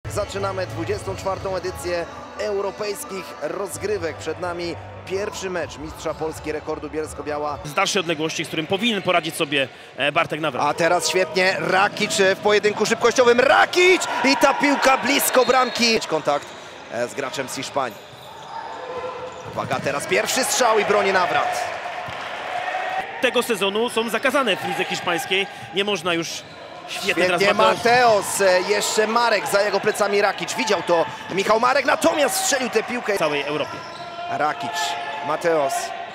Zaczynamy 24. edycję europejskich rozgrywek. Przed nami pierwszy mecz mistrza Polski rekordu Bielsko-Biała. Z dalszej odległości, z którym powinien poradzić sobie Bartek Nawrat. A teraz świetnie Rakic w pojedynku szybkościowym. Rakic! I ta piłka blisko bramki. Kontakt z graczem z Hiszpanii. Uwaga, teraz pierwszy strzał i broni Nawrat. Tego sezonu są zakazane w lidze hiszpańskiej. Nie można już Świetnie Mateos, jeszcze Marek, za jego plecami Rakic. Widział to Michał Marek, natomiast strzelił tę piłkę. W całej Europie. Rakic, Mateos.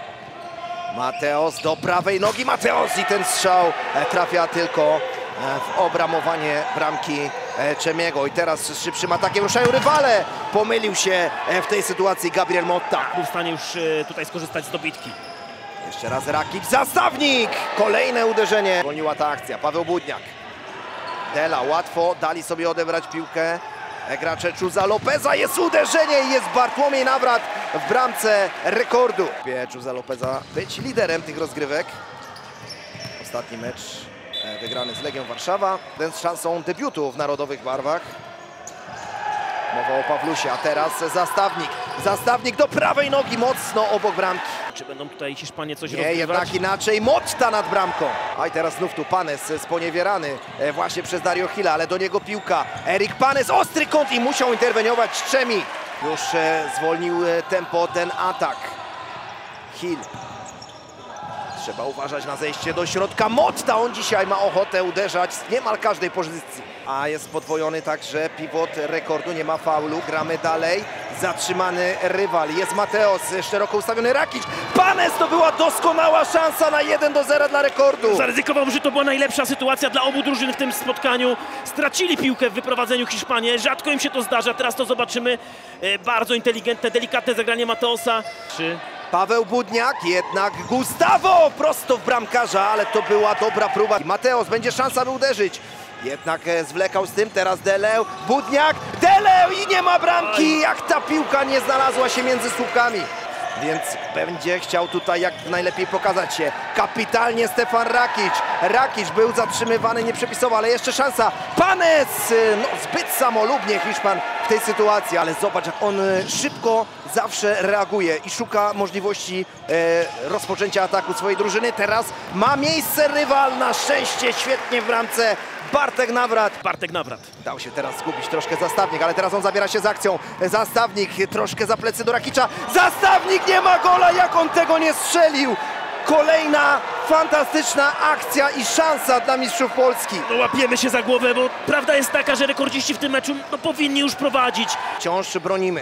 Mateos do prawej nogi, Mateos i ten strzał trafia tylko w obramowanie bramki Czemiego. I teraz z szybszym atakiem ruszają rywale. Pomylił się w tej sytuacji Gabriel Motta. Był w stanie już tutaj skorzystać z dobitki. Jeszcze raz Rakic, zastawnik! Kolejne uderzenie. Zwolniła ta akcja, Paweł Budniak. Dela, łatwo dali sobie odebrać piłkę. Gracze Chuza Lopeza, jest uderzenie i jest Bartłomiej Nawrat w bramce rekordu. Chuza Lopeza być liderem tych rozgrywek. Ostatni mecz wygrany z Legią Warszawa. Ten z szansą debiutu w narodowych barwach. Mowa o Pawlusie, a teraz zastawnik. Zastawnik do prawej nogi, mocno obok bramki. Czy będą tutaj Hiszpanie coś rozgrywać? Nie, jednak inaczej. Motta nad bramką. A i teraz znów tu Panes sponiewierany właśnie przez Dario Hilla, ale do niego piłka. Erik Panes, ostry kąt i musiał interweniować Czemi. Już zwolnił tempo ten atak. Hill. Trzeba uważać na zejście do środka. Motta, on dzisiaj ma ochotę uderzać z niemal każdej pozycji. A jest podwojony także pivot rekordu, nie ma faulu. Gramy dalej. Zatrzymany rywal. Jest Mateos, szeroko ustawiony Rakic. Panes, to była doskonała szansa na 1-0 dla rekordu. Zaryzykował, że to była najlepsza sytuacja dla obu drużyn w tym spotkaniu. Stracili piłkę w wyprowadzeniu Hiszpanie. Rzadko im się to zdarza. Teraz to zobaczymy. Bardzo inteligentne, delikatne zagranie Mateosa. Paweł Budniak, jednak Gustavo prosto w bramkarza, ale to była dobra próba. Mateos, będzie szansa, by uderzyć. Jednak zwlekał z tym, teraz Deleu, Budniak, Deleu i nie ma bramki, jak ta piłka nie znalazła się między słupkami. Więc będzie chciał tutaj jak najlepiej pokazać się. Kapitalnie Stefan Rakic. Rakic był zatrzymywany nieprzepisowo, ale jeszcze szansa. Panes! No, zbyt samolubnie Hiszpan w tej sytuacji, ale zobacz, jak on szybko zawsze reaguje i szuka możliwości rozpoczęcia ataku swojej drużyny. Teraz ma miejsce rywal, na szczęście świetnie w bramce. Bartek Nawrat. Bartek Nawrat. Dał się teraz zgubić troszkę zastawnik, ale teraz on zabiera się z akcją. Zastawnik troszkę za plecy do Rakicza. Zastawnik, nie ma gola, jak on tego nie strzelił. Kolejna fantastyczna akcja i szansa dla mistrzów Polski. No, łapiemy się za głowę, bo prawda jest taka, że rekordziści w tym meczu powinni już prowadzić. Wciąż bronimy.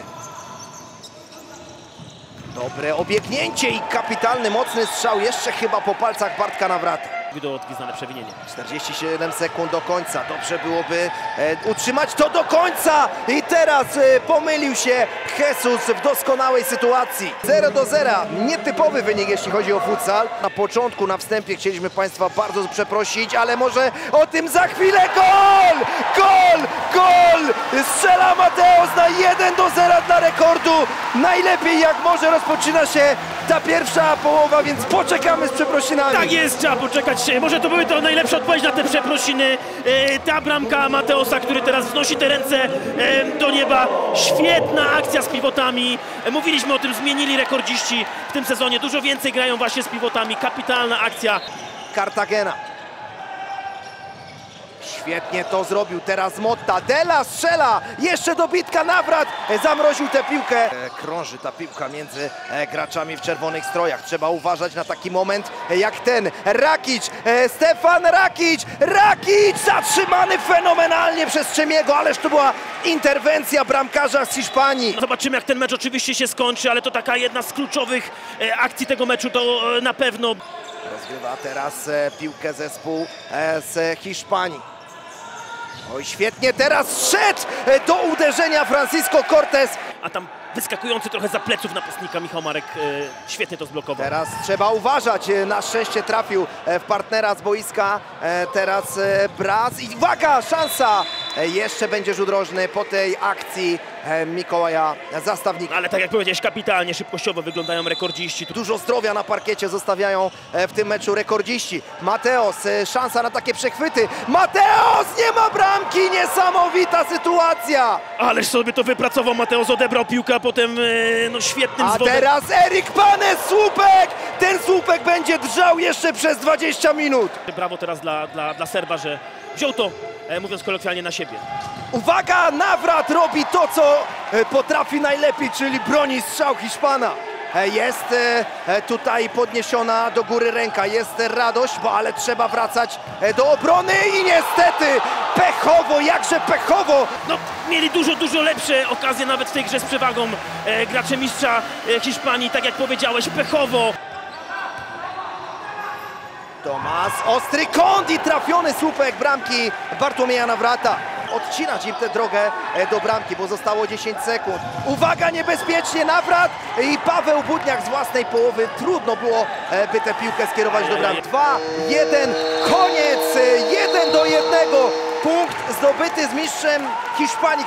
Dobre obiegnięcie i kapitalny, mocny strzał. Jeszcze chyba po palcach Bartka Nawrata. Do odgwizdane przewinienie. 47 sekund do końca. Dobrze byłoby utrzymać to do końca. I teraz pomylił się Jesus w doskonałej sytuacji. 0-0. Nietypowy wynik, jeśli chodzi o futsal. Na początku, na wstępie chcieliśmy Państwa bardzo przeprosić, ale może o tym za chwilę. Gol! Gol! Gol! Strzela Mateos na 1-0 dla rekordu. Najlepiej jak może rozpoczyna się ta pierwsza połowa, więc poczekamy z przeprosinami. Tak jest, trzeba poczekać. Może to były to najlepsza odpowiedź na te przeprosiny. Ta bramka Mateosa, który teraz wznosi te ręce do nieba. Świetna akcja z pivotami. Mówiliśmy o tym, zmienili rekordziści w tym sezonie. Dużo więcej grają właśnie z pivotami. Kapitalna akcja. Cartagena. Świetnie to zrobił teraz Motta. Dela strzela. Jeszcze dobitka, Nawrat zamroził tę piłkę. Krąży ta piłka między graczami w czerwonych strojach. Trzeba uważać na taki moment jak ten. Rakic, Stefan Rakic. Rakic zatrzymany fenomenalnie przez Czemiego, ależ to była interwencja bramkarza z Hiszpanii. Zobaczymy, jak ten mecz oczywiście się skończy, ale to taka jedna z kluczowych akcji tego meczu, to na pewno. Rozgrywa teraz piłkę zespół z Hiszpanii. Oj, świetnie teraz szedł do uderzenia Francisco Cortés. A tam wyskakujący trochę za pleców napastnika Michał Marek świetnie to zblokował. Teraz trzeba uważać, na szczęście trafił w partnera z boiska. Teraz Braz i uwaga, szansa jeszcze będzie rzut rożny po tej akcji Mikołaja Zastawnika. Ale tak jak powiedziałeś, kapitalnie, szybkościowo wyglądają rekordziści. Dużo zdrowia na parkiecie zostawiają w tym meczu rekordziści. Mateos, szansa na takie przechwyty. Mateos, nie ma bramki, niesamowita sytuacja. Ależ sobie to wypracował Mateos, odebrał piłkę, a potem no, świetnym A zwodem. teraz Erik Panes, słupek! Ten słupek będzie drżał jeszcze przez 20 minut. Brawo teraz dla Serba, że wziął to, mówiąc kolokwialnie, na siebie. Uwaga, Nawrat robi to, co potrafi najlepiej, czyli broni strzał Hiszpana. Jest tutaj podniesiona do góry ręka, jest radość, ale trzeba wracać do obrony i niestety pechowo, jakże pechowo. No, mieli dużo lepsze okazje nawet w tej grze z przewagą gracze mistrza Hiszpanii, tak jak powiedziałeś, pechowo. Tomas, ostry kąt i trafiony słupek bramki Bartłomieja Nawrata. Odcinać im tę drogę do bramki, bo zostało 10 sekund. Uwaga, niebezpiecznie Nawrat i Paweł Budniak z własnej połowy. Trudno było, by tę piłkę skierować do bramki. 2-1, koniec, 1-1. Punkt zdobyty z mistrzem Hiszpanii.